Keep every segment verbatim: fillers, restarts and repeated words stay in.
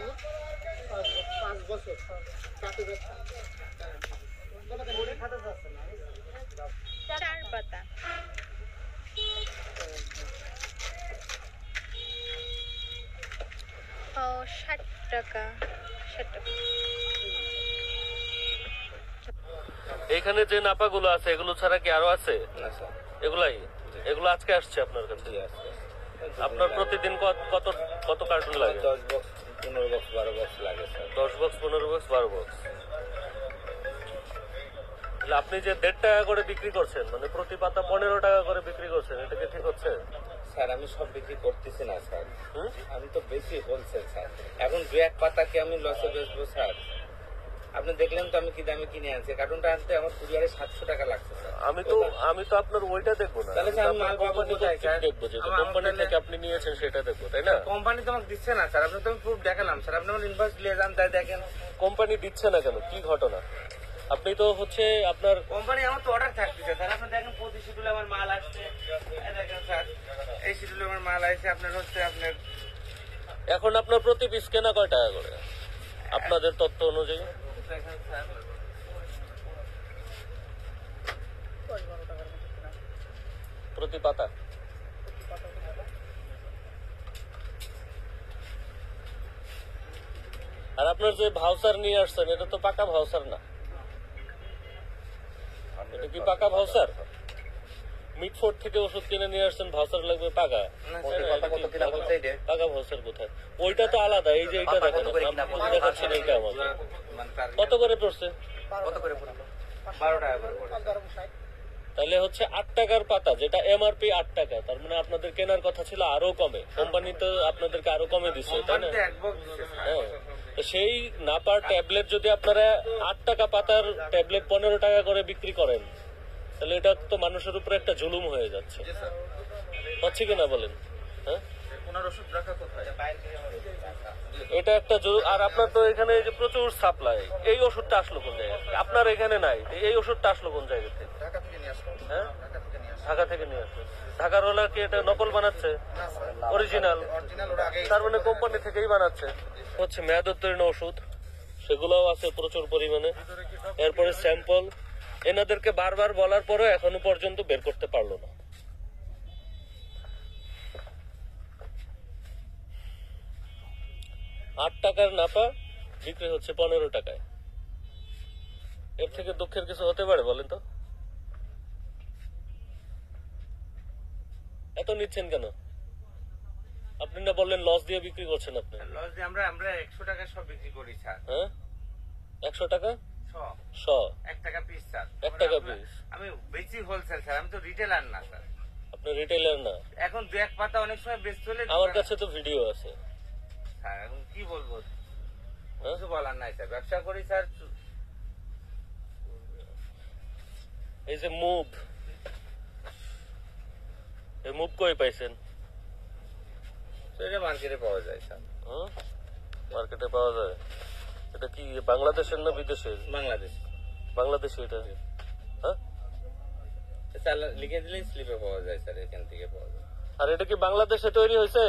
পাঁচ বছর চার পাতা ও ষাট টাকা ষাট টাকা। এখানে যে নাপাগুলো আছে এগুলো ছাড়া কি আরো আছে? এগুলাই এগুলো আজকে আসছে আপনার কাছে? আপনার প্রতিদিন কত কত কার্টুন লাগে? দশ বক্স পনেরো বক্স বারো বক্স লাগে স্যার। দশ বক্স পনেরো বক্স বারো বক্স। আপনি যে দেড় টাকা করে বিক্রি করছেন, মানে প্রতি পাতা পনেরো টাকা করে বিক্রি করছেন, এটা কি ঠিক হচ্ছে? স্যার আমি সব বিক্রি করতেছি না স্যার, আমি তো বেশি হোলসেল স্যার। এখন দু এক পাতা কি আমি লসে বেচবো স্যার? আপনি দেখলেন তো আমি কি দামে কিনে আনছি, কার্টুনটা আনতে আমার কুরিয়ারে সাতশো টাকা লাগছে স্যার। আমি তো আমি তো আপনার ওইটা দেখবো না, তাহলে স্যার আমি মাল পাবো কোথায় স্যার? দেখবো যে কোম্পানি থেকে আপনি নিয়েছেন সেটা দেখবো, তাই না? কোম্পানি তো আমাকে দিচ্ছে না স্যার, আপনি তো আমি প্রুফ দেখালাম স্যার, আপনি আমার ইনভয়েস নিয়ে যান তাই দেখেন। কোম্পানি দিচ্ছে না কেন, কি ঘটনা? আপনি তো হচ্ছে আপনার কোম্পানি আমার তো অর্ডার থাকতেছে স্যার, আপনি দেখেন প্রতি শিডিউলে আমার মাল আসছে, এই দেখেন স্যার এই শিডিউলে আমার মাল আসছে আপনার হচ্ছে আপনার। এখন আপনার প্রতি পিস কেনা কয় টাকা করে আপনাদের তথ্য অনুযায়ী? দেখেন স্যার প্রতি পাতা আর আপনার যে ভাউচার নিয়ে আসছেন এটা তো পাকা ভাউচার না, এটা কি পাকা ভাউচার? মিটফোর্ড থেকে ওষুধ কিনে নিয়ে আসছেন, ভাউচার লাগবে পাকা? পাকা ভাউচার কোথায়? ওইটা তো আলাদা, এই যে এইটা দেখেন দেখাচ্ছেন, এইটা আমাদের কত করে পড়ছে? বারো টাকা করে পড়ে। তাহলে হচ্ছে আট টাকার পাতা, যেটা এমআরপি আট টাকা, তার মানে আপনাদের কেনার কথা ছিল আরো কমে, কোম্পানি তো আপনাদেরকে আরো কমে দিচ্ছে, তাই না? হ্যাঁ, তো সেই নাপার ট্যাবলেট যদি আপনারা আট টাকা পাতার ট্যাবলেট পনেরো টাকা করে বিক্রি করেন, তাহলে এটা তো মানুষের উপরে একটা জুলুম হয়ে যাচ্ছে, হচ্ছে কিনা বলেন? হ্যাঁ, এটা একটা জরুরি। আর আপনার তো এখানে যে প্রচুর সাপ্লাই, এই ওষুধটা আসলো কোন জায়গা থেকে? আপনার এখানে নাই, এই ওষুধটা আসলো কোন জায়গা থেকে? হ্যাঁ, ঢাকা থেকে নিয়ে আসলো। ঢাকার ওলা কি এটা নকল বানাচ্ছে? অরিজিনাল? তার মানে কোম্পানি থেকেই বানাচ্ছে। হচ্ছে মেয়াদোত্তীর্ণ ওষুধ, সেগুলোও আছে প্রচুর পরিমাণে। এরপরে স্যাম্পল, এনাদেরকে বারবার বলার পরও এখনো পর্যন্ত বের করতে পারলো না। আট টাকার নাপা বিক্রি হচ্ছে পনেরো টাকায়, এর থেকে দুঃখের কিছু হতে পারে বলেন তো? এত নিচ্ছেন কেন? আপনি না বললেন লস দিয়ে বিক্রি করছেন? আপনি লস দিয়ে আমরা আমরা একশো টাকা সব বিক্রি করি স্যার। হ্যাঁ, একশো টাকা শ, এক টাকা পিস স্যার, এক টাকা পিস। আমি বেশি হোলসেল স্যার, আমি তো রিটেলার না স্যার। আপনি রিটেলার না? এখন দু এক পাতা অনেক সময় বেচতে হলে আমার কাছে তো ভিডিও আছে স্যার, এখন কি বলবো, হ্যাঁ? কিছু বলার নাই স্যার, ব্যবসা করি স্যার। এই যে মুভ, এই মুভ কই পাইছেন? এটা মার্কেটে পাওয়া যায় স্যার। হ্যাঁ, মার্কেটে পাওয়া যায়। এটা কি বাংলাদেশের না বিদেশের? বাংলাদেশ। বাংলাদেশে এটা? হ্যাঁ স্যার লিখে দিলেই স্লিপে পাওয়া যায় স্যার, এখান থেকে পাওয়া যায়। আর এটা কি বাংলাদেশে তৈরি হয়েছে?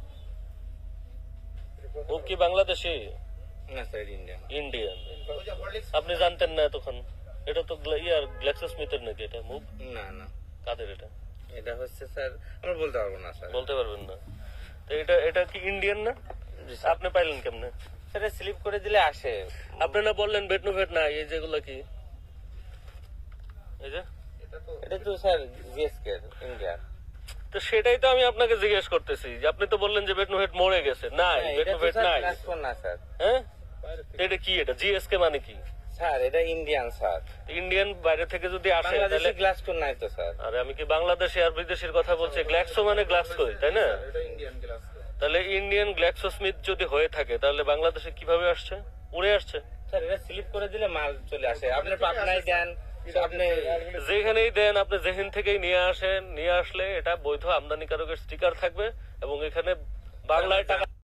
মুভ কি বাংলাদেশি? না স্যার, ইন্ডিয়ান। ইন্ডিয়ান? আপনি জানতেন না এতক্ষণ? এটা তো ইয়ার গ্ল্যাক্সোস্মিথের নাকি এটা মুভ? না না, কাদের এটা? এটা হচ্ছে স্যার আমরা বলতে পারবো না স্যার। বলতে পারবেন না? তো এটা এটা কি ইন্ডিয়ান না? আপনি পাইলেন কেমনে? সেটা স্লিপ করে দিলে আসে। আপনি না বললেন বেটনোভেট না, এই যেগুলো কি? এই যে এটা তো স্যার জিএসকে ইন্ডিয়া। তো সেটাই তো আমি আপনাকে জিজ্ঞেস করতেছি, যে আপনি তো বললেন যে বেটনোভেট মরে গেছে। নাই, বেটনোভেট নাই। না স্যার। হ্যাঁ, এটা কি? এটা জিএসকে মানে কি স্যার? এটা ইন্ডিয়ান স্যার। ইন্ডিয়ান বাইরে থেকে যদি আসে তাহলে গ্লাসকো নাই তো স্যার। আরে আমি কি বাংলাদেশি আর বিদেশের কথা বলছি? গ্ল্যাক্সো মানে গ্লাক্সো, তাই না? তাহলে ইন্ডিয়ান গ্ল্যাক্সোস্মিথ যদি হয়ে থাকে তাহলে বাংলাদেশে কিভাবে আসছে? উড়ে আসছে স্যার। এটা স্লিপ করে দিলে মাল চলে আসে, আপনি পাবনায় দেন, আপনি যেখানেই দেন, আপনি যেখান থেকেই নিয়ে আসেন, নিয়ে আসলে এটা বৈধ আমদানিকারকের স্টিকার থাকবে এবং এখানে বাংলায় টাকা